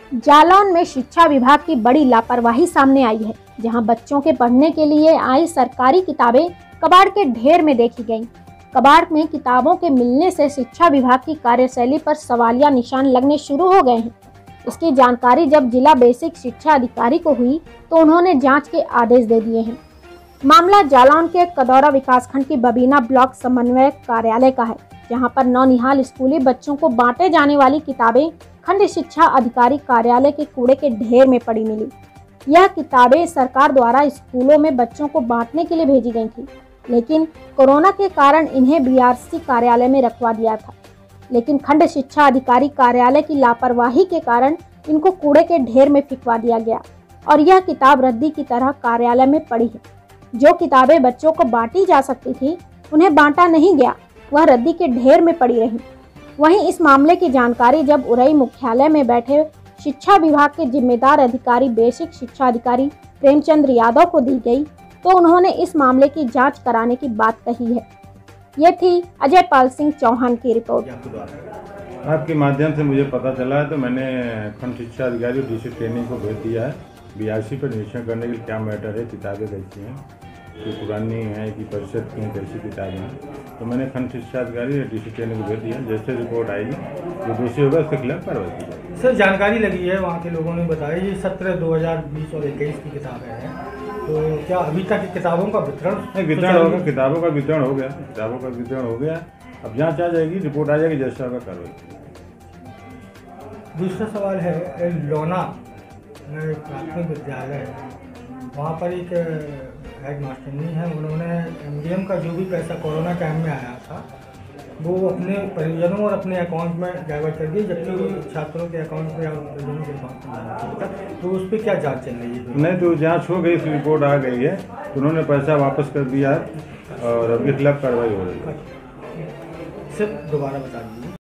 जालौन में शिक्षा विभाग की बड़ी लापरवाही सामने आई है, जहां बच्चों के पढ़ने के लिए आई सरकारी किताबें कबाड़ के ढेर में देखी गईं। कबाड़ में किताबों के मिलने से शिक्षा विभाग की कार्यशैली पर सवालिया निशान लगने शुरू हो गए हैं। इसकी जानकारी जब जिला बेसिक शिक्षा अधिकारी को हुई तो उन्होंने जांच के आदेश दे दिए हैं। मामला जालौन के कदौरा विकासखंड की बबीना ब्लॉक समन्वयक कार्यालय का है, जहां पर नौनिहाल स्कूली बच्चों को बांटे जाने वाली किताबें खंड शिक्षा अधिकारी कार्यालय के कूड़े के ढेर में पड़ी मिली। यह किताबें सरकार द्वारा स्कूलों में बच्चों को बांटने के लिए भेजी गई थी, लेकिन कोरोना के कारण इन्हें बीआरसी कार्यालय में रखवा दिया था। लेकिन खंड शिक्षा अधिकारी कार्यालय की लापरवाही के कारण इनको कूड़े के ढेर में फेंकवा दिया गया और यह किताब रद्दी की तरह कार्यालय में पड़ी है। जो किताबें बच्चों को बांटी जा सकती थी उन्हें बांटा नहीं गया, वह रद्दी के ढेर में पड़ी रही। वहीं इस मामले की जानकारी जब उरई मुख्यालय में बैठे शिक्षा विभाग के जिम्मेदार अधिकारी बेसिक शिक्षा अधिकारी प्रेमचंद्र यादव को दी गई तो उन्होंने इस मामले की जांच कराने की बात कही है। ये थी अजय पाल सिंह चौहान की रिपोर्ट। आपके माध्यम से मुझे पता चला है तो मैंने खंड शिक्षा अधिकारी और डीसी ट्रेनिंग को भेज दिया है बीआरसी पर निरीक्षण करने के लिए क्या मैटर है, किताबें कैसी हैं, कि पुरानी हैं कि परिषद की हैं, कैसी किताबें हैं। तो मैंने खंड शिक्षा अधिकारी और डीसी ट्रेनिंग को भेज दिया। जैसे रिपोर्ट आएगी जो दोषी होगा उसके खिलाफ कार्रवाई की जाएगी। सर, जानकारी लगी है, वहाँ के लोगों ने बताया ये सत्र 2020 और 2021 की किताबें हैं, तो क्या अभी तक किताबों का वितरण होगा? किताबों का वितरण हो गया, अब जांच आ जाएगी, रिपोर्ट आ जाएगी, जैसा होगा कार्रवाई की जाएगी। दूसरा सवाल है, लोना प्राथमिक विद्यालय है, वहाँ पर एक हेड मास्टरनी है, उन्होंने एमडीएम का जो भी पैसा कोरोना टाइम में आया था वो अपने परिजनों और अपने अकाउंट में डाइवर्ट कर दिए, जबकि छात्रों के अकाउंट में या परिजनों के अकाउंट में जाना चाहिए था। तो उस पर क्या जांच चल रही है? नहीं, तो जांच हो गई, रिपोर्ट आ गई है, उन्होंने पैसा वापस कर दिया है और अभी खिलाफ कार्रवाई हो रही है। सिर्फ दोबारा बता दीजिए।